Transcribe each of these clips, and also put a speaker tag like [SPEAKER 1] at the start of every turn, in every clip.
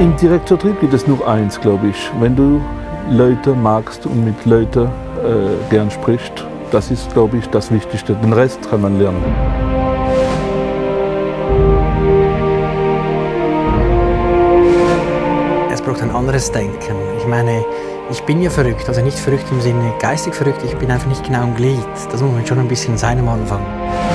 [SPEAKER 1] Im Direktvertrieb gibt es nur eins, glaube ich. Wenn du Leute magst und mit Leuten gern sprichst, das ist, glaube ich, das Wichtigste. Den Rest kann man lernen.
[SPEAKER 2] Es braucht ein anderes Denken. Ich meine, ich bin ja verrückt, also nicht verrückt im Sinne geistig verrückt, ich bin einfach nicht genau im Glied. Das muss man schon ein bisschen sein am Anfang.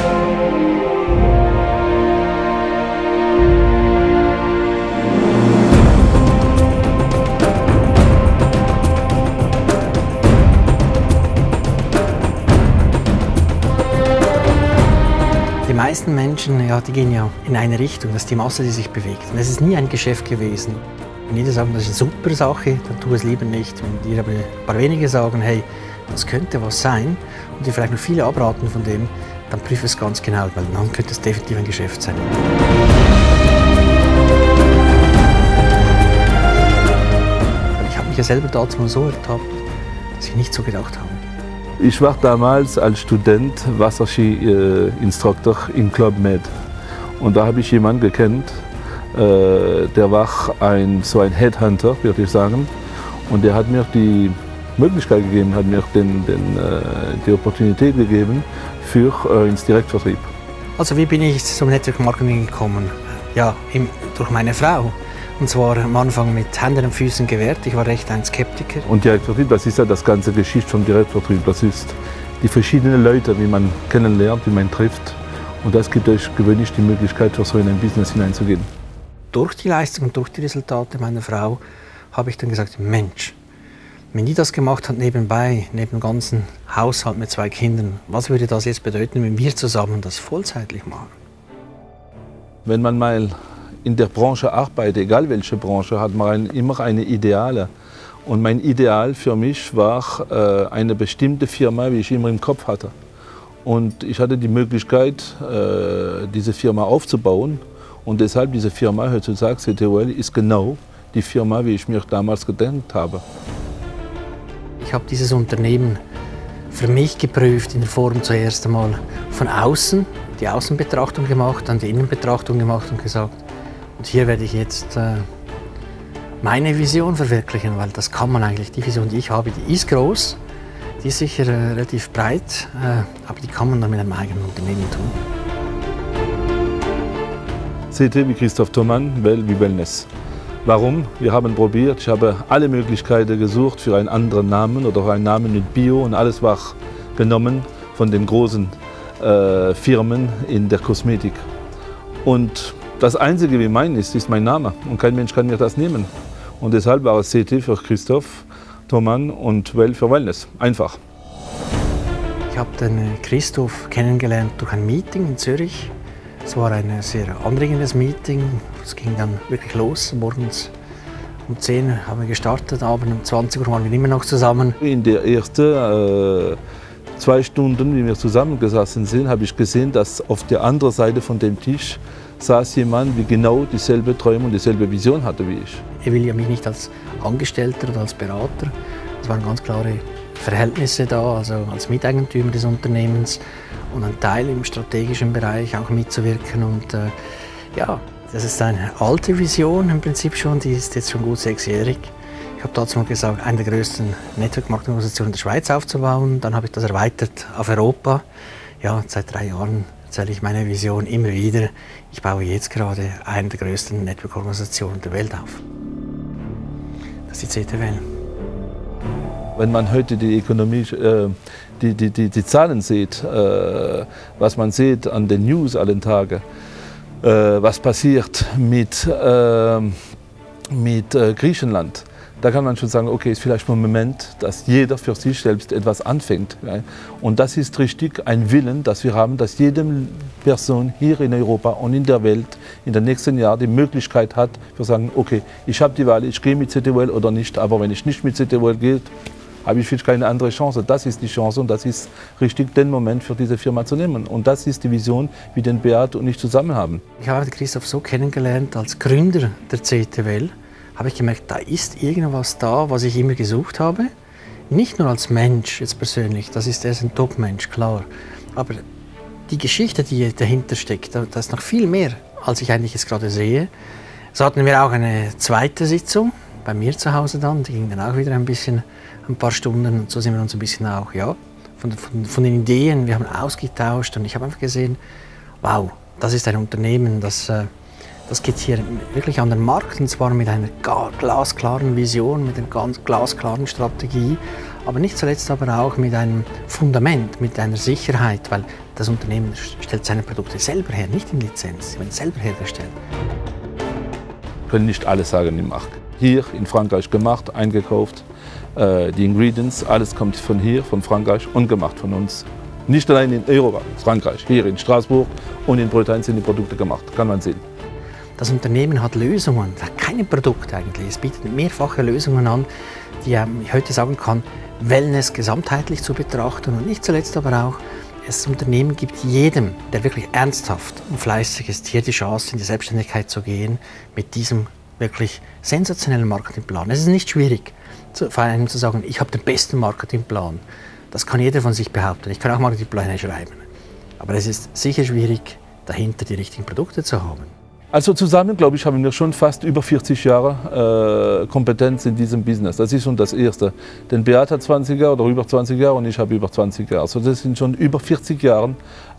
[SPEAKER 2] Die meisten Menschen, ja, die gehen ja in eine Richtung, das ist die Masse, die sich bewegt. Und es ist nie ein Geschäft gewesen. Wenn jeder sagt, das ist eine super Sache, dann tu es lieber nicht. Wenn dir aber ein paar wenige sagen, hey, das könnte was sein, und dir vielleicht noch viele abraten von dem, dann prüfe es ganz genau, weil dann könnte es definitiv ein Geschäft sein. Ich habe mich ja selber dazu mal so ertappt, dass ich nicht so gedacht habe.
[SPEAKER 1] Ich war damals als Student Wasserski-Instruktor in Club Med. Und da habe ich jemanden gekannt, der war so ein Headhunter, würde ich sagen. Und der hat mir die Möglichkeit gegeben, hat mir die Opportunität gegeben ins Direktvertrieb.
[SPEAKER 2] Also wie bin ich zum Network Marketing gekommen? Ja, durch meine Frau. Und zwar am Anfang mit Händen und Füßen gewehrt. Ich war recht ein Skeptiker.
[SPEAKER 1] Und Direktvertrieb, das ist ja das ganze Geschichte vom Direktvertrieb. Das ist die verschiedenen Leute, wie man kennenlernt, wie man trifft. Und das gibt euch gewöhnlich die Möglichkeit, für so in ein Business hineinzugehen.
[SPEAKER 2] Durch die Leistung und durch die Resultate meiner Frau habe ich dann gesagt, Mensch, wenn die das gemacht hat nebenbei, neben dem ganzen Haushalt mit 2 Kindern, was würde das jetzt bedeuten, wenn wir zusammen das vollzeitlich machen? Wenn
[SPEAKER 1] man mal in der Branche arbeitet, egal welche Branche, hat man immer eine Ideale. Und mein Ideal für mich war eine bestimmte Firma, wie ich immer im Kopf hatte. Und ich hatte die Möglichkeit, diese Firma aufzubauen. Und deshalb diese Firma heutzutage, CTOL, ist genau die Firma, wie ich mir damals gedacht habe.
[SPEAKER 2] Ich habe dieses Unternehmen für mich geprüft, in der Form zuerst einmal von außen, die Außenbetrachtung gemacht, dann die Innenbetrachtung gemacht und gesagt, und hier werde ich jetzt meine Vision verwirklichen, weil das kann man eigentlich, die Vision, die ich habe, die ist groß, die ist sicher relativ breit, aber die kann man dann mit einem eigenen Unternehmen tun.
[SPEAKER 1] CT wie Christoph Thomann, Well wie Wellness. Warum? Wir haben probiert, ich habe alle Möglichkeiten gesucht für einen anderen Namen oder einen Namen mit Bio und alles war genommen von den großen Firmen in der Kosmetik. Und das Einzige, wie mein ist mein Name und kein Mensch kann mir das nehmen. Und deshalb war es CT für Christoph Thomann und Well für Wellness. Einfach.
[SPEAKER 2] Ich habe den Christoph kennengelernt durch ein Meeting in Zürich. Es war ein sehr anregendes Meeting. Es ging dann wirklich los. Morgens um 10 haben wir gestartet, abends um 20 Uhr waren wir immer noch zusammen.
[SPEAKER 1] In der ersten 2 Stunden, wie wir zusammengesessen sind, habe ich gesehen, dass auf der anderen Seite von dem Tisch saß jemand, der genau dieselbe Träume und dieselbe Vision hatte wie ich.
[SPEAKER 2] Er will ja mich nicht als Angestellter oder als Berater. Es waren ganz klare Verhältnisse da, also als Miteigentümer des Unternehmens und ein Teil im strategischen Bereich auch mitzuwirken. Und ja, das ist eine alte Vision im Prinzip schon, die ist jetzt schon gut 6-jährig. Ich habe dazu mal gesagt, eine der größten Network-Marketing-Organisationen der Schweiz aufzubauen. Dann habe ich das erweitert auf Europa. Ja, seit 3 Jahren erzähle ich meine Vision immer wieder. Ich baue jetzt gerade eine der größten Network-Organisationen der Welt auf. Das ist die CTWL.
[SPEAKER 1] Wenn man heute die Ökonomie, die Zahlen sieht, was man sieht an den News allen Tagen, was passiert mit Griechenland, da kann man schon sagen, okay, ist vielleicht ein Moment, dass jeder für sich selbst etwas anfängt. Und das ist richtig ein Willen, dass wir haben, dass jede Person hier in Europa und in der Welt in den nächsten Jahren die Möglichkeit hat, zu sagen, okay, ich habe die Wahl, ich gehe mit CTOL oder nicht, aber wenn ich nicht mit CTOL gehe, habe ich vielleicht keine andere Chance. Das ist die Chance und das ist richtig, den Moment für diese Firma zu nehmen. Und das ist die Vision, wie den Beat und ich zusammen haben.
[SPEAKER 2] Ich habe Christoph so kennengelernt als Gründer der CTWL. Habe ich gemerkt, da ist irgendwas da, was ich immer gesucht habe. Nicht nur als Mensch jetzt persönlich, er ist ein Top-Mensch, klar. Aber die Geschichte, die dahinter steckt, da ist noch viel mehr, als ich eigentlich jetzt gerade sehe. So hatten wir auch eine zweite Sitzung bei mir zu Hause dann. Die ging dann auch wieder ein paar Stunden. Und so sind wir uns ein bisschen auch von den Ideen, wir haben ausgetauscht. Und ich habe einfach gesehen, wow, das ist ein Unternehmen, das geht hier wirklich an den Markt. Und zwar mit einer glasklaren Vision, mit einer ganz glasklaren Strategie. Aber nicht zuletzt aber auch mit einem Fundament, mit einer Sicherheit. Weil das Unternehmen stellt seine Produkte selber her, nicht in Lizenz. Sie werden selber hergestellt.
[SPEAKER 1] Wir können nicht alles sagen im Markt. Hier in Frankreich gemacht, eingekauft, die Ingredients, alles kommt von hier, von Frankreich und gemacht von uns. Nicht allein in Europa, Frankreich, hier in Straßburg und in Bretagne sind die Produkte gemacht, kann man sehen.
[SPEAKER 2] Das Unternehmen hat Lösungen, es hat keine Produkte eigentlich, es bietet mehrfache Lösungen an, die ich heute sagen kann, Wellness gesamtheitlich zu betrachten und nicht zuletzt aber auch, das Unternehmen gibt jedem, der wirklich ernsthaft und fleißig ist, hier die Chance, in die Selbstständigkeit zu gehen mit diesem wirklich sensationellen Marketingplan. Es ist nicht schwierig, vor allem zu sagen, ich habe den besten Marketingplan. Das kann jeder von sich behaupten. Ich kann auch Marketingpläne schreiben. Aber es ist sicher schwierig, dahinter die richtigen Produkte zu haben.
[SPEAKER 1] Also zusammen, glaube ich, haben wir schon fast über 40 Jahre Kompetenz in diesem Business. Das ist schon das Erste. Denn Beat hat 20 Jahre oder über 20 Jahre und ich habe über 20 Jahre. Also das sind schon über 40 Jahre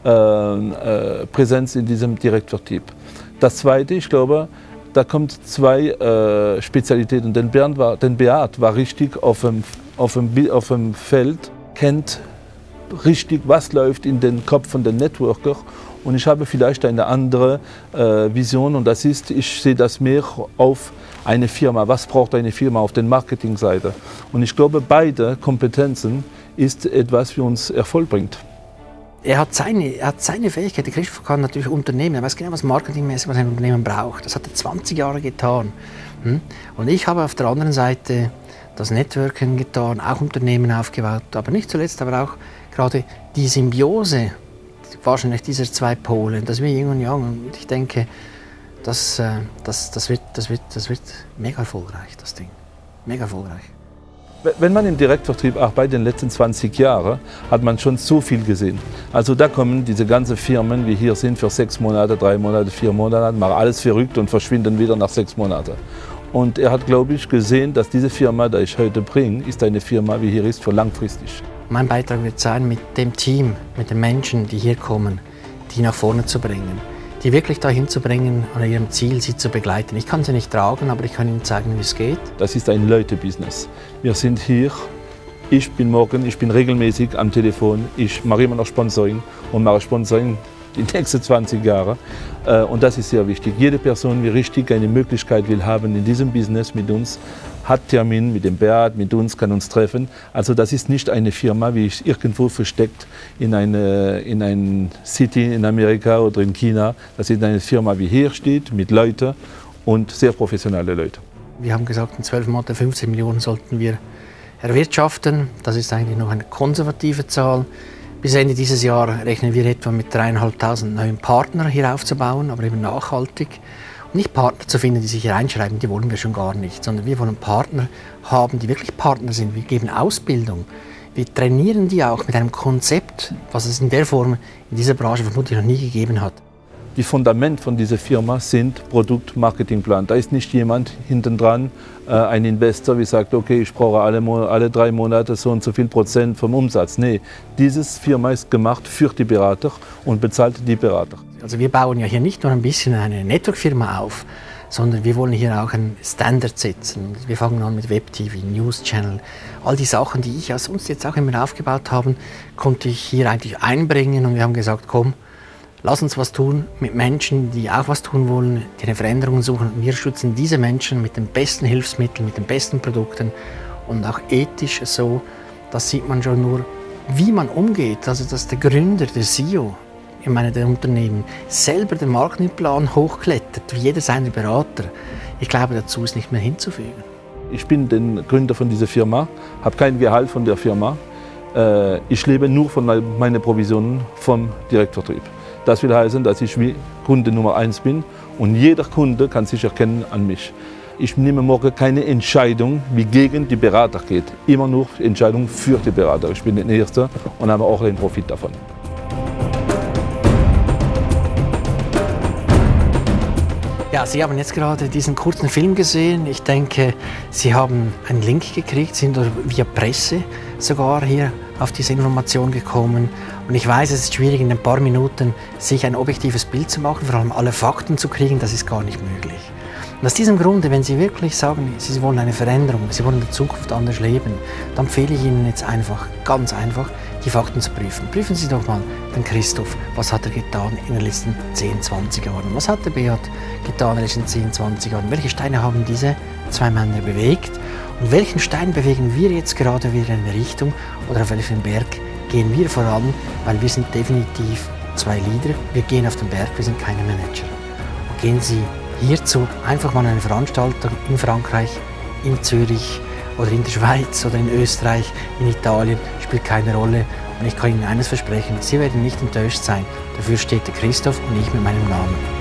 [SPEAKER 1] Präsenz in diesem Direktvertrieb. Das Zweite, ich glaube, da kommt zwei Spezialitäten. Denn Beat war richtig auf dem Feld, kennt richtig, was läuft in den Kopf von den Networker. Und ich habe vielleicht eine andere Vision und das ist, ich sehe das mehr auf eine Firma. Was braucht eine Firma auf der Marketingseite? Und ich glaube, beide Kompetenzen ist etwas, was uns Erfolg bringt.
[SPEAKER 2] Er hat seine Fähigkeit. Der Christoph kann natürlich Unternehmen. Er weiß genau, was marketingmäßig was ein Unternehmen braucht. Das hat er 20 Jahre getan. Und ich habe auf der anderen Seite das Networking getan, auch Unternehmen aufgebaut. Aber nicht zuletzt, aber auch gerade die Symbiose wahrscheinlich dieser zwei Pole, das wie Yin und Yang. Und ich denke, das wird mega erfolgreich, das Ding. Mega erfolgreich.
[SPEAKER 1] Wenn man im Direktvertrieb arbeitet, in den letzten 20 Jahren, hat man schon so viel gesehen. Also da kommen diese ganzen Firmen, wie hier sind, für 6 Monate, 3 Monate, 4 Monate, machen alles verrückt und verschwinden wieder nach 6 Monaten. Und er hat, glaube ich, gesehen, dass diese Firma, die ich heute bringe, ist eine Firma, wie hier ist, für langfristig.
[SPEAKER 2] Mein Beitrag wird sein, mit dem Team, mit den Menschen, die hier kommen, die nach vorne zu bringen, die wirklich dahin zu bringen, an ihrem Ziel, sie zu begleiten. Ich kann sie nicht tragen, aber ich kann ihnen zeigen, wie es geht.
[SPEAKER 1] Das ist ein Leute-Business. Wir sind hier, ich bin regelmäßig am Telefon, ich mache immer noch Sponsoring und mache Sponsoring die nächsten 20 Jahre. Und das ist sehr wichtig. Jede Person, die richtig eine Möglichkeit will haben in diesem Business mit uns, hat Termin mit dem Beat, mit uns, kann uns treffen. Also das ist nicht eine Firma, wie ich irgendwo versteckt in eine City in Amerika oder in China. Das ist eine Firma, wie hier steht, mit Leuten und sehr professionelle Leute.
[SPEAKER 2] Wir haben gesagt, in 12 Monaten 15 Millionen sollten wir erwirtschaften. Das ist eigentlich noch eine konservative Zahl. Bis Ende dieses Jahres rechnen wir etwa mit 3.500 neuen Partnern hier aufzubauen, aber eben nachhaltig. Und nicht Partner zu finden, die sich hier einschreiben, die wollen wir schon gar nicht, sondern wir wollen Partner haben, die wirklich Partner sind. Wir geben Ausbildung, wir trainieren die auch mit einem Konzept, was es in der Form in dieser Branche vermutlich noch nie gegeben hat.
[SPEAKER 1] Die Fundament von dieser Firma sind Produkt-Marketingplan. Da ist nicht jemand hinten dran, ein Investor, der sagt, okay, ich brauche alle 3 Monate so und so viel Prozent vom Umsatz. Nee, diese Firma ist gemacht für die Berater und bezahlt die Berater.
[SPEAKER 2] Also wir bauen ja hier nicht nur ein bisschen eine Network-Firma auf, sondern wir wollen hier auch einen Standard setzen. Wir fangen an mit Web-TV, News-Channel. All die Sachen, die ich als uns jetzt auch immer aufgebaut habe, konnte ich hier eigentlich einbringen und wir haben gesagt, komm, lass uns was tun mit Menschen, die auch was tun wollen, die eine Veränderung suchen. Wir schützen diese Menschen mit den besten Hilfsmitteln, mit den besten Produkten und auch ethisch so. Das sieht man schon nur, wie man umgeht. Also dass der Gründer, der CEO, der Unternehmen, selber den Marketingplan hochklettert, wie jeder seiner Berater. Ich glaube, dazu ist nicht mehr hinzufügen.
[SPEAKER 1] Ich bin der Gründer von dieser Firma, habe kein Gehalt von der Firma. Ich lebe nur von meinen Provisionen vom Direktvertrieb. Das will heißen, dass ich wie Kunde Nummer 1 bin und jeder Kunde kann sich erkennen an mich. Ich nehme morgen keine Entscheidung, wie gegen die Berater geht. Immer nur Entscheidung für die Berater. Ich bin der Erste und habe auch den Profit davon.
[SPEAKER 2] Ja, Sie haben jetzt gerade diesen kurzen Film gesehen. Ich denke, Sie haben einen Link gekriegt, sind via Presse sogar hier auf diese Information gekommen. Und ich weiß, es ist schwierig, in ein paar Minuten sich ein objektives Bild zu machen, vor allem alle Fakten zu kriegen, das ist gar nicht möglich. Und aus diesem Grunde, wenn Sie wirklich sagen, Sie wollen eine Veränderung, Sie wollen in der Zukunft anders leben, dann empfehle ich Ihnen jetzt einfach, ganz einfach, die Fakten zu prüfen. Prüfen Sie doch mal den Christoph, was hat er getan in den letzten 10, 20 Jahren? Was hat der Beat getan in den letzten 10, 20 Jahren? Welche Steine haben diese zwei Männer bewegt? Und welchen Stein bewegen wir jetzt gerade wieder in eine Richtung oder auf welchen Berg gehen wir voran? Weil wir sind definitiv zwei Leader. Wir gehen auf den Berg, wir sind keine Manager. Und gehen Sie hierzu einfach mal eine Veranstaltung in Frankreich, in Zürich oder in der Schweiz oder in Österreich, in Italien, spielt keine Rolle. Und ich kann Ihnen eines versprechen, Sie werden nicht enttäuscht sein. Dafür steht der Christoph und ich mit meinem Namen.